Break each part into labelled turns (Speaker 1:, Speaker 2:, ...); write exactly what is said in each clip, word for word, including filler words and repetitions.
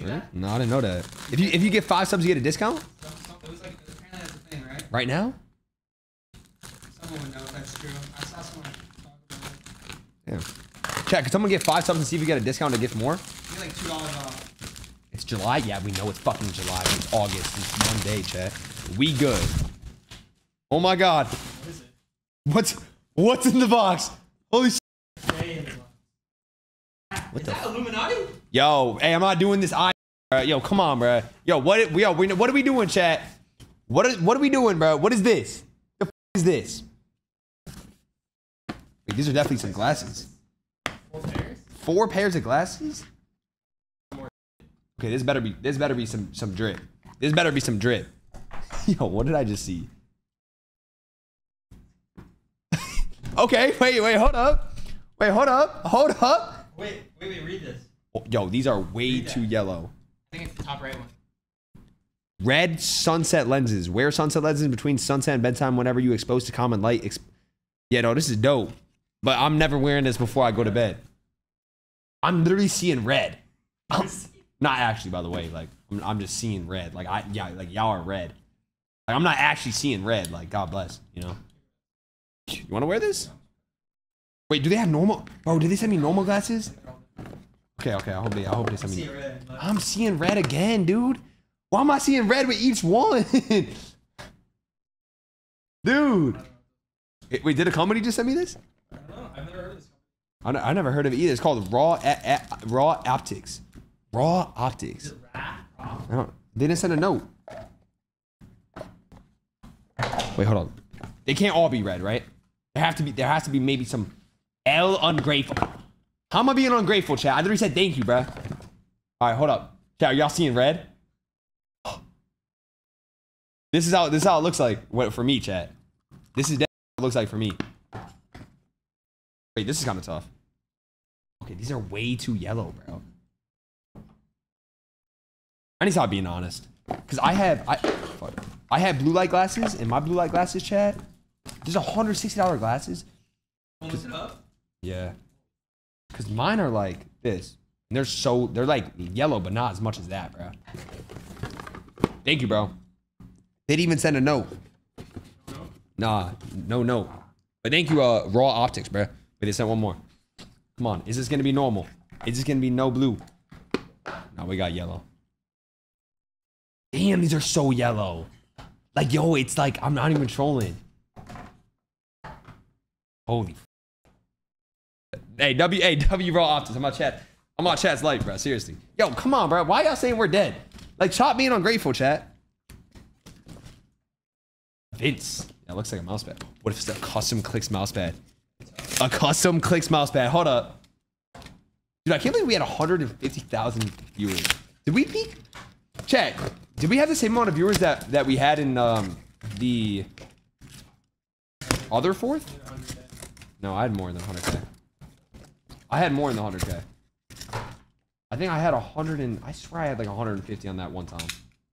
Speaker 1: Right? No, I didn't know that. If you if you get five subs, you get a discount.
Speaker 2: Some, some, it was like apparently that's a thing, right?
Speaker 1: Right now?
Speaker 2: Someone would know if that's true. I saw someone talk about it.
Speaker 1: Yeah. Chat, could someone get five subs and see if we get a discount to gift more?
Speaker 2: You get like two dollars off.
Speaker 1: It's July. Yeah, we know it's fucking July. It's August. It's one day, chat. We good. Oh my God.
Speaker 2: What is it?
Speaker 1: What's what's in the box? Holy shit.
Speaker 2: Stay in the box.
Speaker 1: What
Speaker 2: is
Speaker 1: the
Speaker 2: that Illuminati?
Speaker 1: Yo, hey, I'm not doing this. I, uh, yo, come on, bro. Yo, what? Yo, we, what are we doing, chat? What are what are we doing, bro? What is this? The f is this? Wait, these are definitely some glasses.
Speaker 2: Four pairs?
Speaker 1: Four pairs of glasses? Okay, this better be this better be some some drip. This better be some drip. Yo, what did I just see? Okay, wait, wait, hold up. Wait, hold up. Hold up.
Speaker 2: Wait, wait, wait, read this.
Speaker 1: Yo, these are way too yellow.
Speaker 2: I think it's the top right one.
Speaker 1: Red sunset lenses. Wear sunset lenses between sunset and bedtime whenever you expose to common light. Exp yeah, no, this is dope. But I'm never wearing this before I go to bed. I'm literally seeing red. I'm, not actually, by the way. Like, I'm, I'm just seeing red. Like, I yeah, like y'all are red. Like, I'm not actually seeing red. Like, God bless. You know. You want to wear this? Wait, do they have normal? Bro, did they send me normal glasses? Okay, okay. I hope they. I hope they send me. I'm seeing red again, dude. Why am I seeing red with each one? Dude. Wait, wait, did a company just send me this?
Speaker 2: I don't know. I've never heard of this
Speaker 1: I, I never heard of it either. It's called Raw a a Raw Optics. Raw Optics.
Speaker 2: Is it rat?
Speaker 1: I don't, they didn't send a note. Wait, hold on. They can't all be red, right? There have to be. There has to be maybe some L ungrateful. How am I being ungrateful, chat? I literally said thank you, bruh. All right, hold up. Chat, are y'all seeing red? This is how this is how it looks like what for me, chat. This is what it looks like for me. Wait, this is kind of tough. Okay, these are way too yellow, bro. I need to stop being honest, cause I have I fuck, I have blue light glasses, and my blue light glasses, chat. There's one hundred sixty dollar glasses.
Speaker 2: Hold it up.
Speaker 1: Yeah, cause mine are like this. And they're so they're like yellow, but not as much as that, bro. Thank you, bro. They didn't even send a note.
Speaker 2: No?
Speaker 1: Nah, no note. But thank you, uh, Raw Optics, bro. Wait, they sent one more. Come on, is this gonna be normal? Is this gonna be no blue? No, we got yellow. Damn, these are so yellow. Like, yo, it's like I'm not even trolling. Holy. Hey, W, hey, W Raw Optics. I'm on chat. I'm on chat's life, bro. Seriously. Yo, come on, bro. Why y'all saying we're dead? Like, stop being ungrateful, chat. Vince. That looks like a mouse pad. What if it's a custom clicks mouse pad? A custom clicks mouse pad. Hold up. Dude, I can't believe we had one hundred fifty thousand viewers. Did we peak? Chat, did we have the same amount of viewers that, that we had in um, the other fourth? No, I had more than one hundred K. I had more than one hundred K. I think I had one hundred and I swear I had like one hundred fifty on that one time.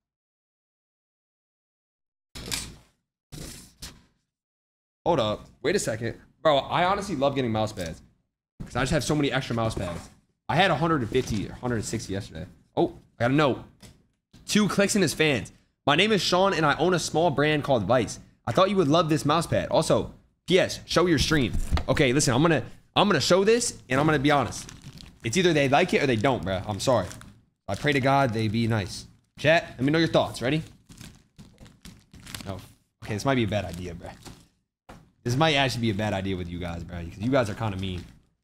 Speaker 1: Hold up. Wait a second. Bro, I honestly love getting mouse pads. Because I just have so many extra mouse pads. I had one hundred fifty or one hundred sixty yesterday. Oh, I got a note. Two clicks in his fans. My name is Sean and I own a small brand called Vice. I thought you would love this mouse pad. Also, P S, show your stream. Okay, listen, I'm gonna I'm gonna show this and I'm gonna be honest. It's either they like it or they don't, bro. I'm sorry. I pray to God they be nice. Chat, let me know your thoughts. Ready? Oh, okay, this might be a bad idea, bro. This might actually be a bad idea with you guys, bro. Because you guys are kind of mean.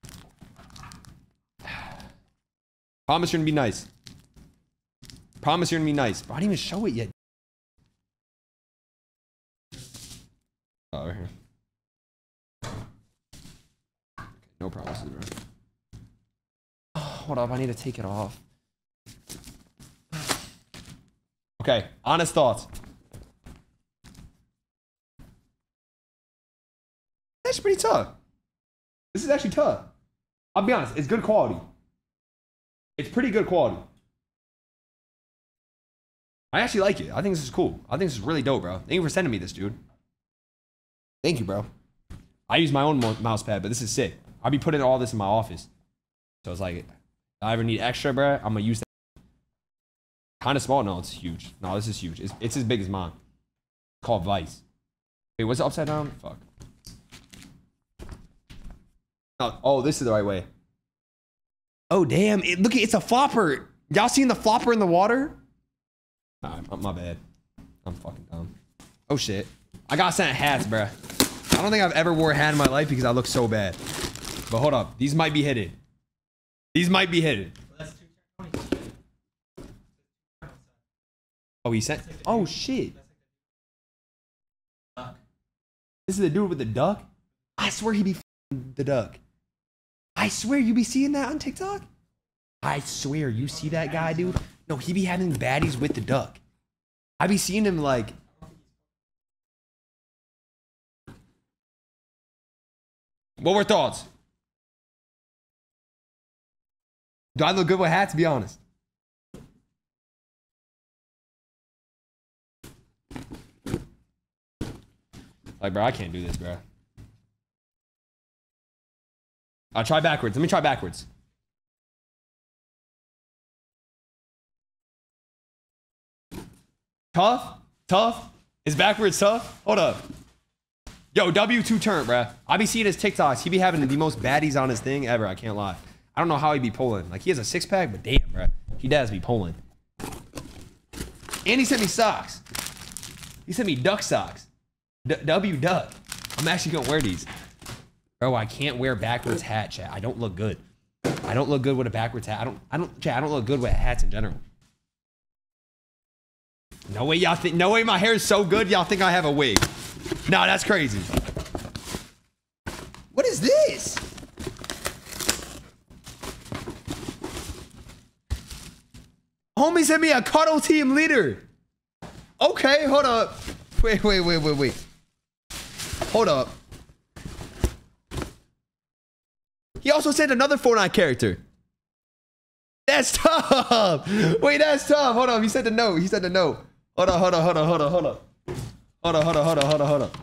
Speaker 1: Promise you're gonna be nice. Promise you're gonna be nice. Bro, I didn't even show it yet. Oh, right here. Okay, no promises, bro. Oh, hold up, I need to take it off. Okay, honest thoughts. That's pretty tough. This is actually tough. I'll be honest, it's good quality. It's pretty good quality. I actually like it. I think this is cool. I think this is really dope, bro. Thank you for sending me this, dude. Thank you, bro. I use my own mouse pad, but this is sick. I'll be putting all this in my office. So it's like, if I ever need extra, bro, I'm gonna use that. Kind of small. No, it's huge. No, this is huge. It's, it's as big as mine. It's called Vice. Wait, what's it upside down? Fuck. Oh, oh, this is the right way. Oh, damn. It, look, it's a flopper. Y'all seen the flopper in the water? Nah, my bad. I'm fucking dumb. Oh, shit. I got sent hats, bruh. I don't think I've ever wore a hat in my life because I look so bad. But hold up. These might be hidden. These might be hidden. Oh, he sent... Oh, shit. This is the dude with the duck? I swear he be f***ing the duck. I swear you be seeing that on TikTok? I swear you see that guy, dude? No, he be having baddies with the duck. I be seeing him like... What were thoughts? Do I look good with hats? Be honest. Like, bro, I can't do this, bro. I'll try backwards. Let me try backwards. Tough? Tough? Is backwards tough? Hold up. Yo, W two turn, bruh. I be seeing his TikToks. He be having the most baddies on his thing ever. I can't lie. I don't know how he be pulling. Like, he has a six pack, but damn, bruh. He does be pulling. And he sent me socks. He sent me duck socks. D W duck. I'm actually gonna wear these. Bro, I can't wear backwards hat, chat. I don't look good. I don't look good with a backwards hat. I don't, I don't, chat, I don't look good with hats in general. No way y'all think, no way my hair is so good y'all think I have a wig. No, that's crazy. What is this? Homie sent me a cuddle team leader. Okay, hold up. Wait, wait, wait, wait, wait. Hold up. He also sent another Fortnite character. That's tough. Wait, that's tough. Hold on. He sent a note. He sent a note. Hold on, hold on, hold on, hold on, hold on. Hold on, hold on, hold on, hold on, hold on.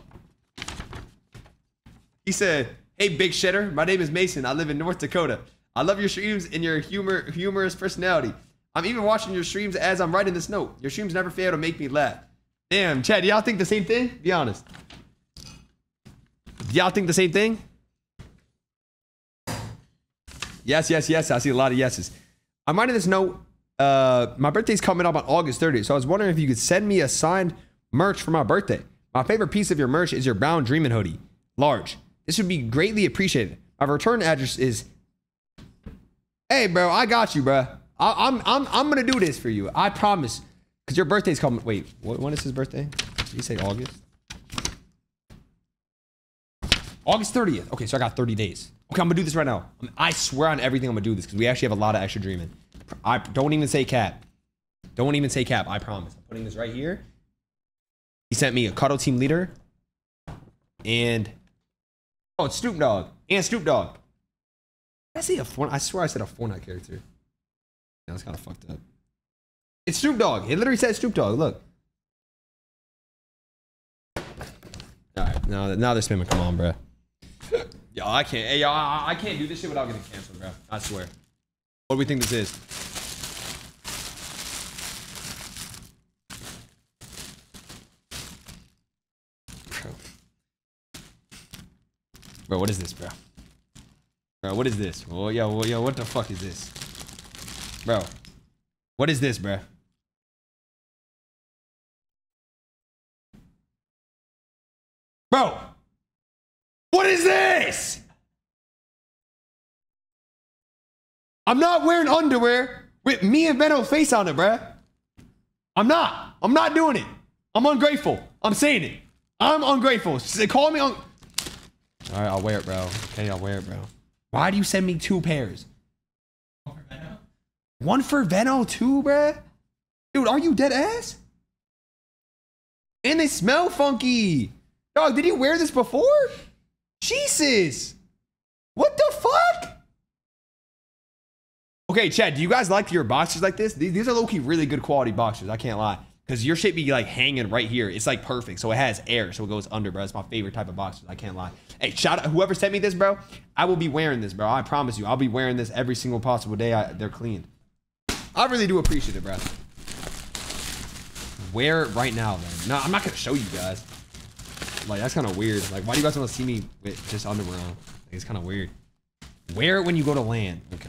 Speaker 1: He said, hey, big shitter. My name is Mason. I live in North Dakota. I love your streams and your humor, humorous personality. I'm even watching your streams as I'm writing this note. Your streams never fail to make me laugh. Damn, Chad, do y'all think the same thing? Be honest. Do y'all think the same thing? Yes, yes, yes. I see a lot of yeses. I'm writing this note. Uh, my birthday's coming up on August thirtieth, so I was wondering if you could send me a signed merch for my birthday. My favorite piece of your merch is your brown dreaming hoodie. Large. This would be greatly appreciated. My return address is... Hey, bro, I got you, bro. I, I'm, I'm, I'm gonna do this for you. I promise. Because your birthday's coming... Wait, what, when is his birthday? Did you say August? August thirtieth. Okay, so I got thirty days. Okay, I'm gonna do this right now. I swear on everything I'm gonna do this because we actually have a lot of extra dreaming. I don't even say cap. Don't even say cap. I promise. I'm putting this right here. He sent me a cuddle team leader. And oh, it's Snoop Dogg. And Snoop Dogg. Did I say a Fortnite? I swear I said a Fortnite character. Yeah, that's kind of fucked up. It's Snoop Dogg. It literally says Snoop Dogg. Look. Alright, now now they're spamming. Come on, bro. Yo, I can't. Hey, yo, I, I can't do this shit without getting canceled, bro. I swear. What do we think this is? Bro. Bro, what is this, bro? Bro, what is this? Oh, yo, yo, what the fuck is this? Bro, what is this, bro? Bro, what is this? I'm not wearing underwear with me and Veno's face on it, bruh. I'm not. I'm not doing it. I'm ungrateful. I'm saying it. I'm ungrateful. Call me on. All right, I'll wear it, bro. Okay, I'll wear it, bro. Why do you send me two pairs? One for Veno? One for Veno too, bruh? Dude, are you dead ass? And they smell funky. Dog, did you wear this before? Jesus. What the fuck? Okay, Chad, do you guys like your boxers like this? These, these are low-key really good quality boxers. I can't lie. Because your shit be like hanging right here. It's like perfect. So it has air. So it goes under, bro. It's my favorite type of boxers. I can't lie. Hey, shout out. Whoever sent me this, bro. I will be wearing this, bro. I promise you. I'll be wearing this every single possible day I, they're cleaned. I really do appreciate it, bro. wear it right now, then. No, I'm not gonna show you guys. Like, that's kind of weird. Like, why do you guys want to see me with just underwear on? Like, it's kind of weird. Wear it when you go to land. Okay.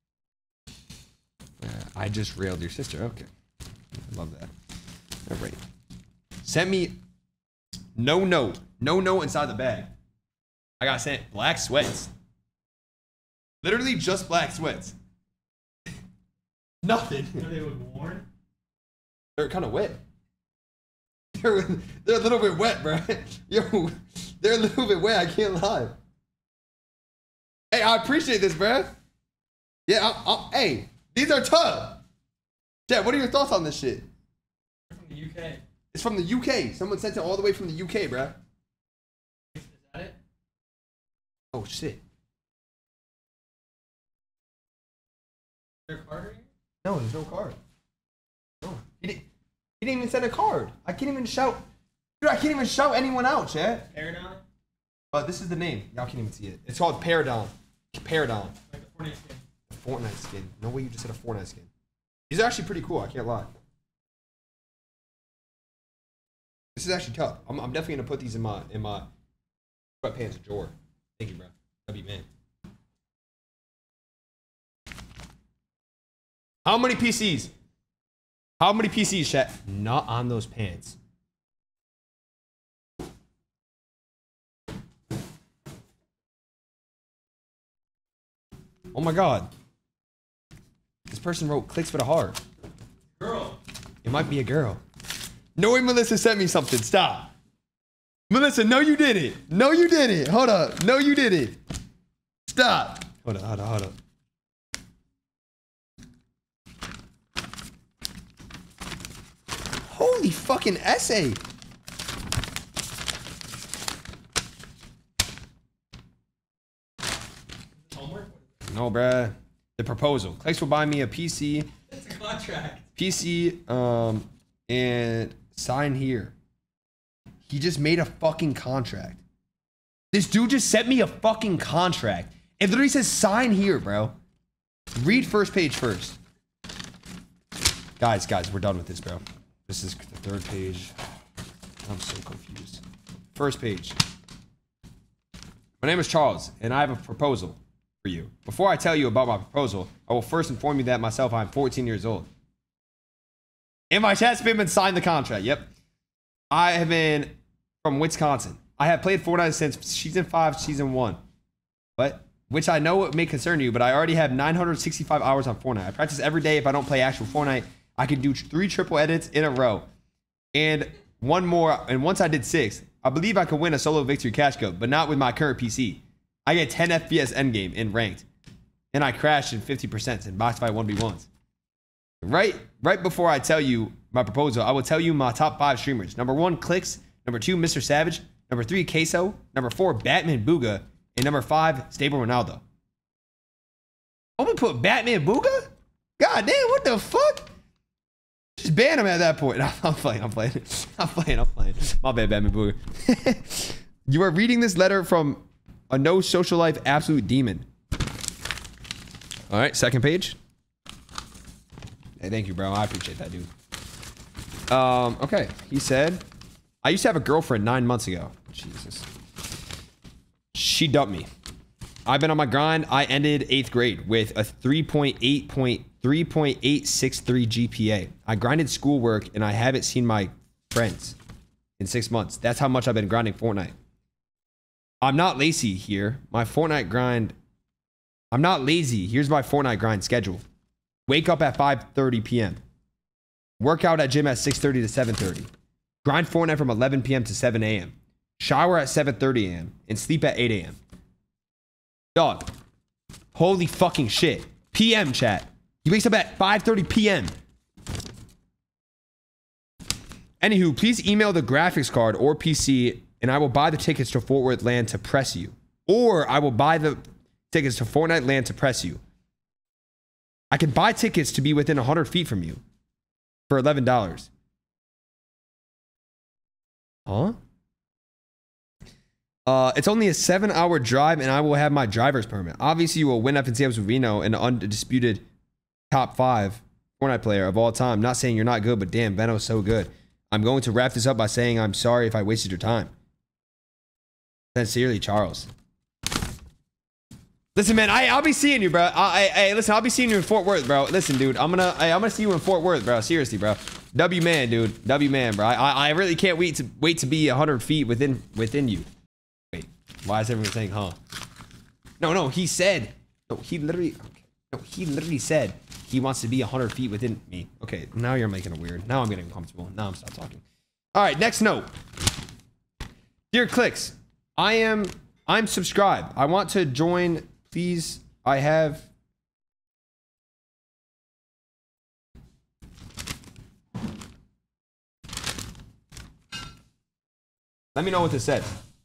Speaker 1: Uh, I just railed your sister. Okay. Love that. All right. Sent me no note. No note inside the bag. I got sent black sweats. Literally just black sweats. Nothing.
Speaker 2: Are they look worn?
Speaker 1: They're kind of wet. They're, they're a little bit wet, bro. Yo, they're a little bit wet. I can't lie. Hey, I appreciate this, bro. Yeah, I, I, hey, these are tough. Chad, what are your thoughts on this shit?
Speaker 2: From the U K.
Speaker 1: It's from the U K. Someone sent it all the way from the U K, bro.
Speaker 2: Is that it?
Speaker 1: Oh, shit.
Speaker 2: Is there a card right here?
Speaker 1: No, there's no card. No. He didn't, he didn't even send a card. I can't even shout. Dude, I can't even shout anyone out, Chad.
Speaker 2: Paradigm?
Speaker 1: Uh, this is the name. Y'all can't even see it. It's called Paradigm. Paradigm.
Speaker 2: Like the Fortnite skin.
Speaker 1: Fortnite skin. No way you just said a Fortnite skin. These are actually pretty cool. I can't lie. This is actually tough. I'm, I'm definitely gonna put these in my in my sweatpants drawer. Thank you, bro. That'd be man. How many P Cs? How many P Cs, chat? Not on those pants. Oh my god. This person wrote clicks with a heart.
Speaker 2: Girl.
Speaker 1: It might be a girl. No way Melissa sent me something. Stop. Melissa, no you didn't. No you didn't. Hold up. No you didn't. Stop. Hold on, hold on, hold on. Holy fucking essay.
Speaker 2: Homework?
Speaker 1: No, bruh. The proposal. Clicks will buy me a P C.
Speaker 2: It's a contract.
Speaker 1: P C, um, and sign here. He just made a fucking contract. This dude just sent me a fucking contract. It literally says sign here, bro. Read first page first. Guys, guys, we're done with this, bro. This is the third page. I'm so confused. First page. My name is Charles, and I have a proposal for you. Before I tell you about my proposal, I will first inform you that myself, I'm fourteen years old. And my chat's been signed the contract. Yep. I have been from Wisconsin. I have played Fortnite since season five, season one. But which I know may concern you, but I already have nine hundred sixty-five hours on Fortnite. I practice every day. If I don't play actual Fortnite, I can do three triple edits in a row. And one more, and once I did six, I believe I could win a solo victory cash cup, but not with my current P C. I get ten F P S endgame in ranked. And I crashed in fifty percent in box fight one v ones. Right, right before I tell you my proposal, I will tell you my top five streamers. Number one, Clicks. Number two, Mister Savage. Number three, Queso. Number four, Batman Booga. And number five, Stable Ronaldo. I'm gonna put Batman Booga? God damn, what the fuck? Just ban him at that point. No, I'm playing, I'm playing. I'm playing, I'm playing. My bad, Batman Booga. You are reading this letter from a no social life absolute demon. All right, second page. Hey, thank you, bro. I appreciate that, dude. Um, okay. He said, I used to have a girlfriend nine months ago. Jesus. She dumped me. I've been on my grind. I ended eighth grade with a three point eight six three G P A. I grinded schoolwork and I haven't seen my friends in six months. That's how much I've been grinding Fortnite. I'm not lazy here. My Fortnite grind. I'm not lazy. Here's my Fortnite grind schedule. Wake up at five thirty p m Workout at gym at six thirty to seven thirty. Grind Fortnite from eleven p m to seven a m Shower at seven thirty a m and sleep at eight a m Dog. Holy fucking shit. P M chat. He wakes up at five thirty p m Anywho, please email the graphics card or P C and I will buy the tickets to Fort Worth LAN to press you. Or I will buy the tickets to Fortnite LAN to press you. I can buy tickets to be within one hundred feet from you for eleven dollars. Huh? Uh, it's only a seven hour drive and I will have my driver's permit. Obviously, you will win F N C As with Reno, an undisputed top five Fortnite player of all time. Not saying you're not good, but damn, Veno's so good. I'm going to wrap this up by saying I'm sorry if I wasted your time. Sincerely, Charles. Listen, man, I, I'll be seeing you, bro. I, I, I, listen, I'll be seeing you in Fort Worth, bro. Listen, dude, I'm gonna, I, I'm gonna see you in Fort Worth, bro. Seriously, bro. W man, dude. W man, bro. I, I really can't wait to wait to be one hundred feet within within you. Wait, why is everyone saying, huh? No, no, he said. No, he literally. Okay, no, he literally said he wants to be one hundred feet within me. Okay, now you're making it weird. Now I'm getting uncomfortable. Now I'm stop talking. All right, next note. Dear Clicks, I am. I'm subscribed. I want to join. Please, I have. Let me know what this said.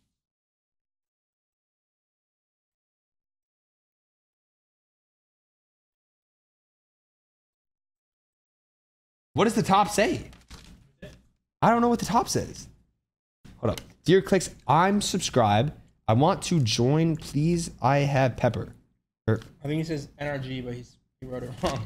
Speaker 1: What does the top say? I don't know what the top says. Hold up. Dear Clicks, I'm subscribed. I want to join. Please, I have pepper. Or,
Speaker 3: I think he says N R G, but he's, he wrote it wrong.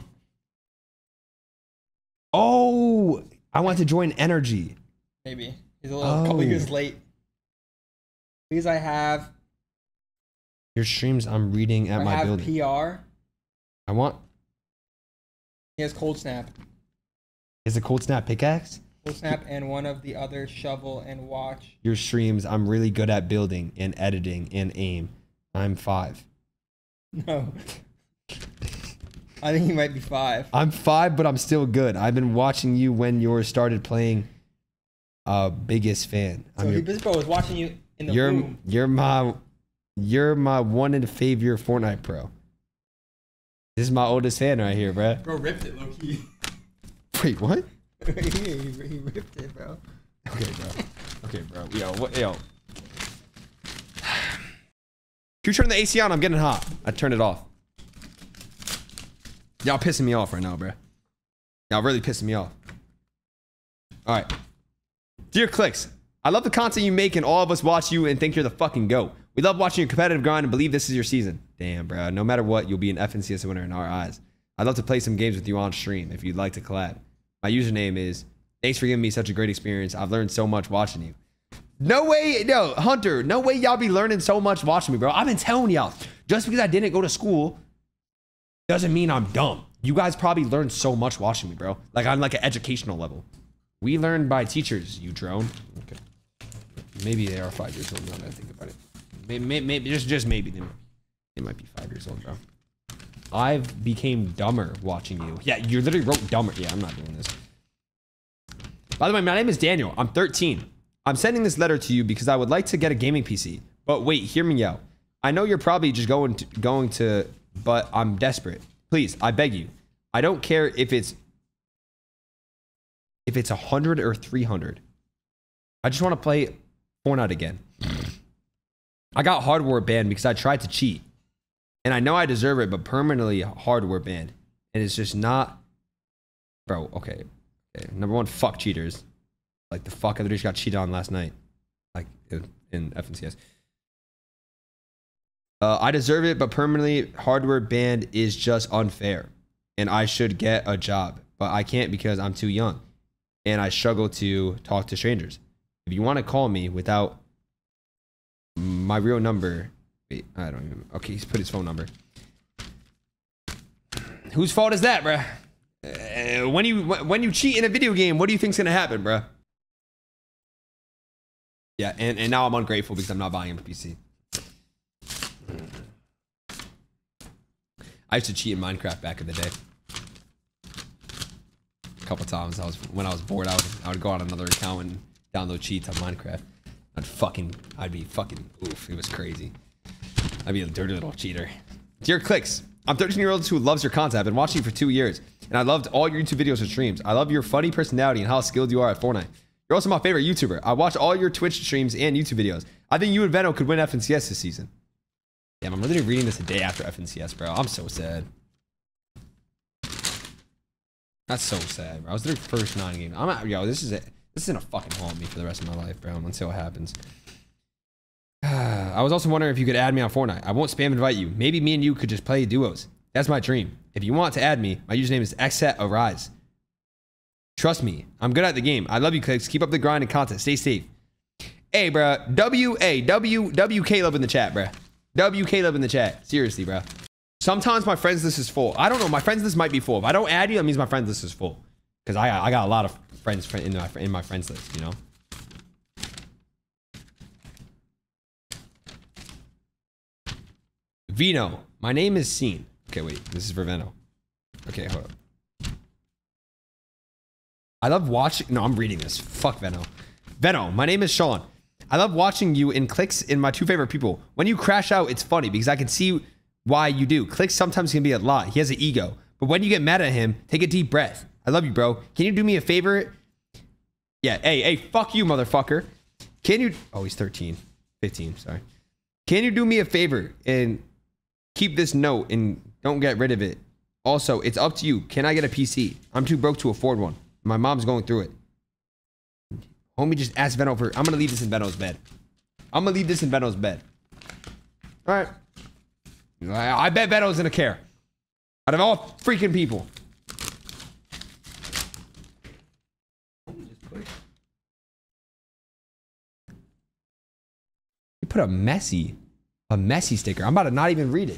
Speaker 1: oh, I want to join Energy.
Speaker 3: Maybe. He's a little
Speaker 1: Oh.
Speaker 3: couple years late. Please, I have.
Speaker 1: Your streams I'm reading at
Speaker 3: I
Speaker 1: my
Speaker 3: have
Speaker 1: building.
Speaker 3: P R.
Speaker 1: I want.
Speaker 3: He has Cold Snap.
Speaker 1: Is it Cold Snap pickaxe?
Speaker 3: Cold Snap and one of the other shovel and watch.
Speaker 1: Your streams I'm really good at building and editing and aim. I'm five.
Speaker 3: No. I think he might be five.
Speaker 1: I'm five, but I'm still good. I've been watching you when you started playing. Uh, biggest fan.
Speaker 3: So
Speaker 1: I'm
Speaker 3: he,
Speaker 1: your,
Speaker 3: this bro was watching you in the
Speaker 1: you're
Speaker 3: room.
Speaker 1: you're my you're my one in favor Fortnite pro. This is my oldest fan right here, bruh.
Speaker 3: Bro ripped it low key.
Speaker 1: Wait, what?
Speaker 3: he, he ripped it, bro.
Speaker 1: Okay, bro. Okay, bro. Yo, what? Yo. If you turn the A C on, I'm getting hot. I turned it off. Y'all pissing me off right now, bro. Y'all really pissing me off. All right. Dear Clicks, I love the content you make and all of us watch you and think you're the fucking GOAT. We love watching your competitive grind and believe this is your season. Damn, bro. No matter what, you'll be an F N C S winner in our eyes. I'd love to play some games with you on stream if you'd like to collab. My username is, thanks for giving me such a great experience. I've learned so much watching you. No way, no, Hunter, no way y'all be learning so much watching me, bro. I've been telling y'all, just because I didn't go to school doesn't mean I'm dumb. You guys probably learned so much watching me, bro. Like on like an educational level. We learned by teachers, you drone. Okay. Maybe they are five years old now that I think about it. Maybe, maybe, maybe just, just maybe they, they might be five years old, bro. I've became dumber watching you. Yeah, you literally wrote dumber. Yeah, I'm not doing this. By the way, my name is Daniel. I'm thirteen. I'm sending this letter to you because I would like to get a gaming P C. But wait, hear me out. I know you're probably just going to, going to, but I'm desperate. Please, I beg you. I don't care if it's if it's one hundred or three hundred. I just want to play Fortnite again. I got hardware banned because I tried to cheat. And I know I deserve it, but permanently hardware banned. And it's just not... Bro, okay. okay. Number one, fuck cheaters. Like the fuck I literally just got cheated on last night. Like in, in F N C S. Uh, I deserve it, but permanently hardware banned is just unfair. And I should get a job. But I can't because I'm too young. And I struggle to talk to strangers. If you want to call me without my real number... Wait, I don't even... Okay, he's put his phone number. Whose fault is that, bruh? Uh, when you when you cheat in a video game, what do you think's gonna happen, bruh? Yeah, and, and now I'm ungrateful because I'm not buying him a P C. I used to cheat in Minecraft back in the day. A couple times. I was when I was bored, I would I would go on another account and download cheats on Minecraft. I'd fucking I'd be fucking oof. It was crazy. I'd be a dirty little cheater. Dear Clicks, I'm thirteen year old who loves your content. I've been watching you for two years, and I loved all your YouTube videos and streams. I love your funny personality and how skilled you are at Fortnite. You're also my favorite YouTuber. I watch all your Twitch streams and YouTube videos. I think you and Veno could win F N C S this season. Damn, I'm literally reading this a day after F N C S, bro. I'm so sad. That's so sad, bro. I was there first nine games. I'm at, yo, this is it. This is gonna fucking haunt me for the rest of my life, bro. Until it happens. I was also wondering if you could add me on Fortnite. I won't spam invite you. Maybe me and you could just play duos. That's my dream. If you want to add me, my username is Xset Arise. Trust me, I'm good at the game. I love you, Clicks. Keep up the grind and content. Stay safe. Hey, bro. W A W W Caleb in the chat, bro. W Caleb in the chat. Seriously, bro. Sometimes my friends list is full. I don't know. My friends list might be full. If I don't add you, that means my friends list is full. Because I I got a lot of friends in my in my friends list. You know. Vino. My name is Scene. Okay, wait. This is for Veno. Okay, hold up. I love watching. No, I'm reading this. Fuck Veno. Veno. My name is Sean. I love watching you in Clicks in my two favorite people. When you crash out, it's funny because I can see why you do. Clicks sometimes can be a lot. He has an ego. But when you get mad at him, take a deep breath. I love you, bro. Can you do me a favor? Yeah. Hey, hey, fuck you, motherfucker. Can you? Oh, he's thirteen. fifteen, sorry. Can you do me a favor and keep this note and don't get rid of it? Also, it's up to you. Can I get a P C? I'm too broke to afford one. My mom's going through it. Homie just asked Veno for... I'm going to leave this in Veno's bed. I'm going to leave this in Veno's bed. All right. I, I bet Veno's going to care. Out of all freaking people. You put a messy... A messy sticker. I'm about to not even read it.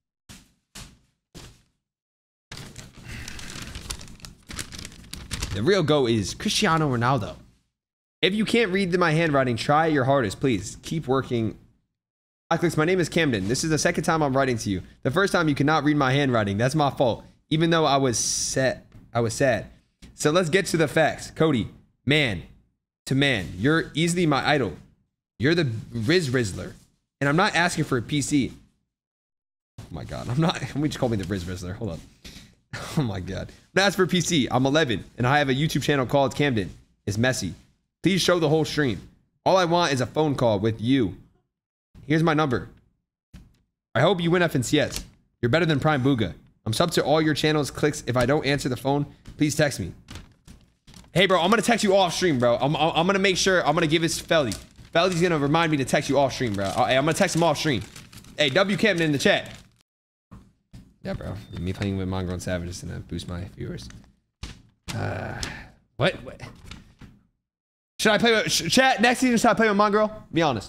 Speaker 1: The real go is Cristiano Ronaldo. If you can't read my handwriting, try your hardest. Please keep working. Hi, Clicks. My name is Camden. This is the second time I'm writing to you. The first time you could not read my handwriting. That's my fault. Even though I was set, I was sad. So let's get to the facts. Cody, man to man, you're easily my idol. You're the Riz Rizzler. And I'm not asking for a P C. Oh my God. I'm not. Let me just call me the Riz Rizzler. Hold up. Oh my God. I'm not asking for a P C. I'm eleven and I have a YouTube channel called Camden. It's messy. Please show the whole stream. All I want is a phone call with you. Here's my number. I hope you win F N C S. You're better than Prime Booga. I'm sub to all your channels. Clicks. If I don't answer the phone, please text me. Hey, bro. I'm going to text you off stream, bro. I'm, I'm going to make sure. I'm going to give this Feldy. Feldy's going to remind me to text you off stream, bro. Hey, I'm going to text him off stream. Hey, W Camden in the chat. Yeah, bro. Me playing with Mongrel and Savage is going to boost my viewers. Uh, what? What? Should I play with... Sh chat, next season, should I play with Mongrel? Be honest.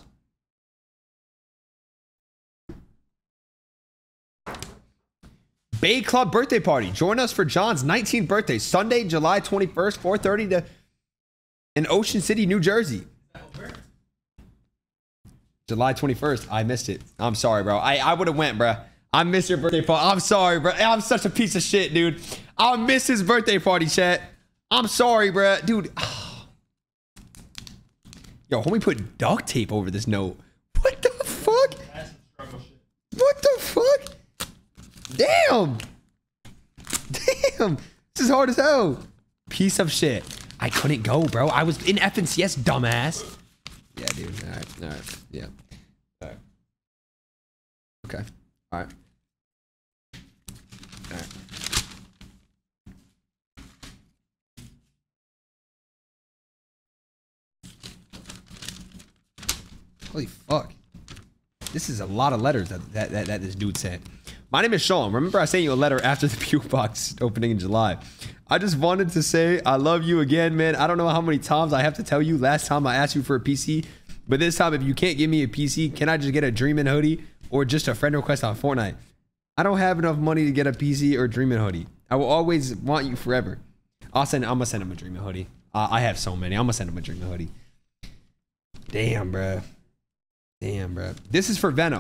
Speaker 1: Bay Club birthday party. Join us for John's nineteenth birthday. Sunday, July twenty-first, four thirty to... in Ocean City, New Jersey. July twenty-first. I missed it. I'm sorry, bro. I, I would have went, bro. I missed your birthday party. I'm sorry, bro. I'm such a piece of shit, dude. I miss his birthday party, chat. I'm sorry, bro. Dude. Yo, homie put duct tape over this note. What the fuck? What the fuck? Damn. Damn. This is hard as hell. Piece of shit. I couldn't go, bro. I was in F N C S, dumbass. Yeah, dude. All right. All right. Yeah. All right. Okay. All right. All right. Holy fuck. This is a lot of letters that, that, that, that this dude sent. My name is Sean. Remember I sent you a letter after the Puke Box opening in July. I just wanted to say I love you again, man. I don't know how many times I have to tell you. Last time I asked you for a P C. But this time, if you can't give me a P C, can I just get a Dreamin' hoodie or just a friend request on Fortnite? I don't have enough money to get a P C or Dreamin' hoodie. I will always want you forever. I'll send. I'm gonna send him a Dreamin' hoodie. Uh, I have so many. I'm gonna send him a Dreamin' hoodie. Damn, bro. Damn, bro. This is for Veno.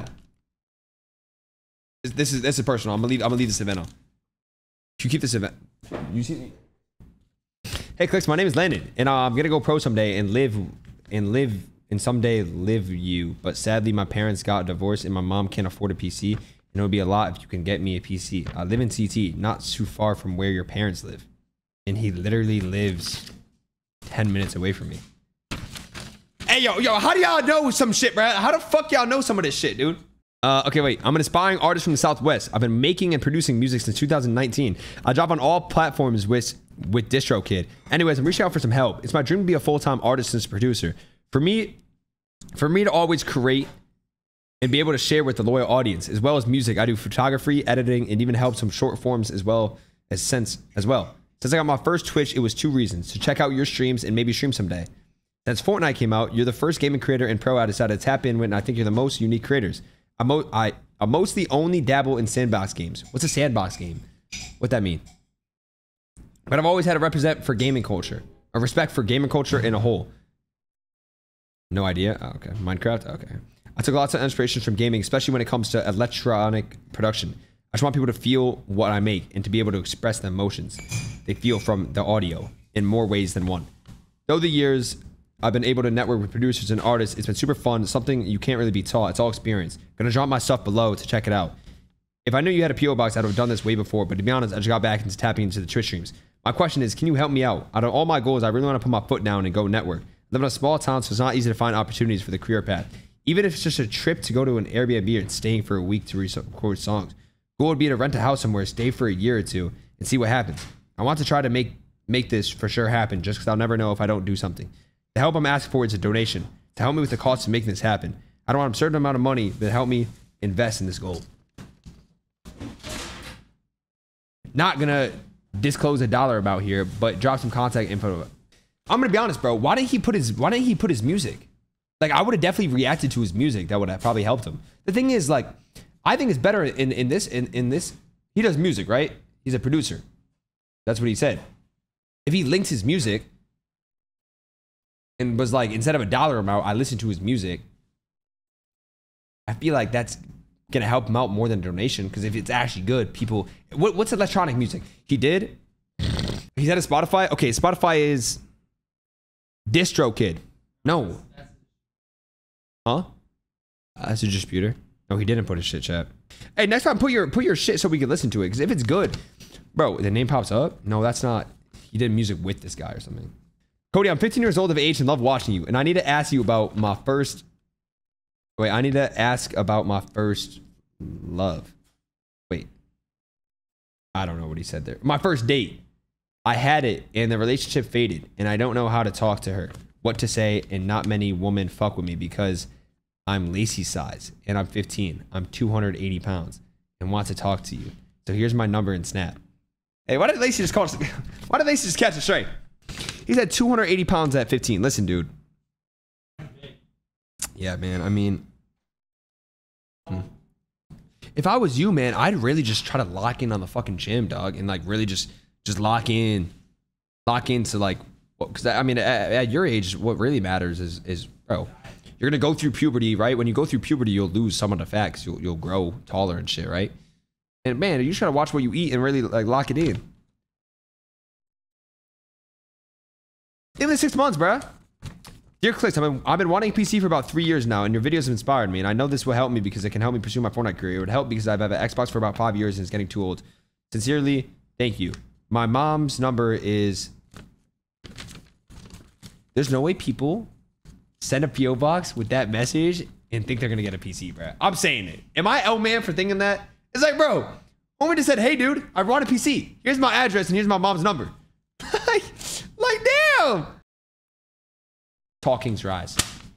Speaker 1: This, this is this is personal. I'm gonna leave. I'm gonna leave this to Veno. You keep this event. You see me? Hey, Clicks. My name is Landon, and uh, I'm gonna go pro someday and live and live. And someday live you, but sadly my parents got divorced and my mom can't afford a P C, and it would be a lot if you can get me a P C. I live in C T, not too far from where your parents live, and he literally lives ten minutes away from me. Hey, yo, yo, how do y'all know some shit, bro? How the fuck y'all know some of this shit, dude? Uh, okay, wait. I'm an aspiring artist from the Southwest. I've been making and producing music since two thousand nineteen. I drop on all platforms with, with DistroKid. Anyways, I'm reaching out for some help. It's my dream to be a full-time artist and producer. For me, for me to always create and be able to share with the loyal audience, as well as music. I do photography, editing, and even help some short forms as well as sense as well. Since I got my first Twitch, it was two reasons: to check out your streams and maybe stream someday. Since Fortnite came out, you're the first gaming creator and pro I decided to tap in with, and I think you're the most unique creators. I'm, mo I, I'm mostly only dabble in sandbox games. What's a sandbox game? What that mean? But I've always had a represent for gaming culture, a respect for gaming culture in a whole. No idea. Oh, okay. Minecraft. Okay. I took lots of inspirations from gaming, especially when it comes to electronic production. I just want people to feel what I make and to be able to express the emotions they feel from the audio in more ways than one. Though the years I've been able to network with producers and artists, it's been super fun. Something you can't really be taught. It's all experience. Gonna drop my stuff below to check it out. If I knew you had a P O box, I'd have done this way before, but to be honest, I just got back into tapping into the Twitch streams. My question is, can you help me out? Out of all my goals, I really want to put my foot down and go network. I live in a small town, so it's not easy to find opportunities for the career path. Even if it's just a trip to go to an Airbnb and staying for a week to record songs. Goal would be to rent a house somewhere, stay for a year or two, and see what happens. I want to try to make make this for sure happen, just because I'll never know if I don't do something. The help I'm asking for is a donation to help me with the cost of making this happen. I don't want a certain amount of money, but help me invest in this goal. Not gonna disclose a dollar amount here, but drop some contact info. I'm gonna be honest, bro. Why didn't he put his Why didn't he put his music? Like, I would have definitely reacted to his music. That would have probably helped him. The thing is, like, I think it's better in in this in in this. He does music, right? He's a producer. That's what he said. If he linked his music and was like, instead of a dollar amount, I listen to his music, I feel like that's gonna help him out more than a donation. Because if it's actually good, people. What, what's electronic music? He did. He's at a Spotify. Okay, Spotify is DistroKid. No. Huh? Uh, that's a disputer. No, he didn't put his shit, chat. Hey, next time put your put your shit so we can listen to it. Because if it's good, bro, the name pops up. No, that's not. He did music with this guy or something. Cody, I'm fifteen years old of age and love watching you. And I need to ask you about my first. Wait, I need to ask about my first love. Wait. I don't know what he said there. My first date. I had it and the relationship faded. And I don't know how to talk to her, what to say, and not many women fuck with me because I'm Lacey size and I'm fifteen. I'm two hundred eighty pounds and want to talk to you. So here's my number and Snap. Hey, why did Lacey just call us? Why did Lacey just catch it straight? He's at two hundred eighty pounds at fifteen. Listen, dude. Yeah, man. I mean, hmm. If I was you, man, I'd really just try to lock in on the fucking gym, dog, and like really just just lock in, lock into like, because I mean, at, at your age, what really matters is is bro. You're gonna go through puberty, right? When you go through puberty, you'll lose some of the fat because you'll, you'll grow taller and shit, right? And man, you just gotta watch what you eat and really like lock it in. Even six months, bruh. Dear Clicks, I've been, I've been wanting a P C for about three years now, and your videos have inspired me. And I know this will help me because it can help me pursue my Fortnite career. It would help because I've had an Xbox for about five years and it's getting too old. Sincerely, thank you. My mom's number is. There's no way people send a P O box with that message and think they're gonna get a P C, bro. I'm saying it. Am I L man for thinking that? It's like, bro, homie just said, hey, dude, I want a P C. Here's my address and here's my mom's number. like, like, damn. Talking's rise.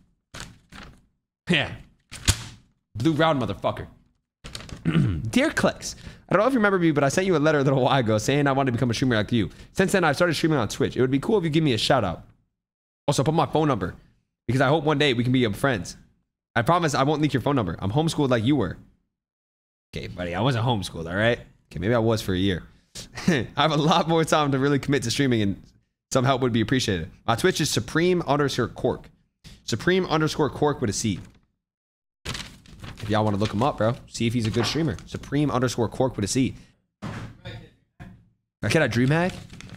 Speaker 1: Yeah. Blue round motherfucker. Dear Clicks, I don't know if you remember me, but I sent you a letter a little while ago saying I wanted to become a streamer like you. Since then, I've started streaming on Twitch. It would be cool if you give me a shout out. Also, put my phone number because I hope one day we can be friends. I promise I won't leak your phone number. I'm homeschooled like you were. Okay, buddy, I wasn't homeschooled, all right? Okay, maybe I was for a year. I have a lot more time to really commit to streaming and some help would be appreciated. My Twitch is Supreme underscore Cork. Supreme underscore Cork with a C. If y'all want to look him up, bro. See if he's a good streamer. Supreme underscore Cork with a C. Can I dream hack?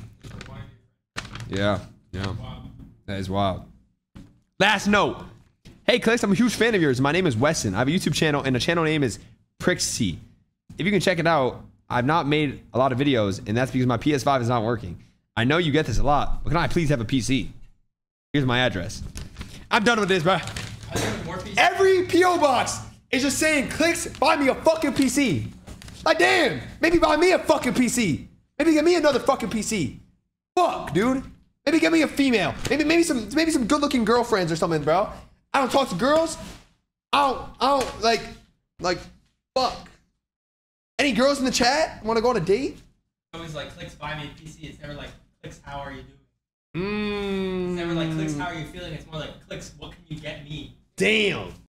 Speaker 1: Yeah, yeah. That is wild. Last note. Hey, Clicks, I'm a huge fan of yours. My name is Weston. I have a YouTube channel, and the channel name is Prixie. If you can check it out, I've not made a lot of videos, and that's because my P S five is not working. I know you get this a lot, but can I please have a P C? Here's my address. I'm done with this, bro. Every P O box is just saying, Clicks, buy me a fucking P C. Like, damn, maybe buy me a fucking P C. Maybe get me another fucking P C. Fuck, dude. Maybe get me a female. Maybe maybe some maybe some good-looking girlfriends or something, bro. I don't talk to girls. I don't I don't like like fuck. Any girls in the chat want to go on a date?
Speaker 2: always like clicks buy me a P C. It's never like clicks how are you doing.
Speaker 1: Mmm.
Speaker 2: It's never like clicks how are you feeling. It's more like clicks what can you get me.
Speaker 1: Damn.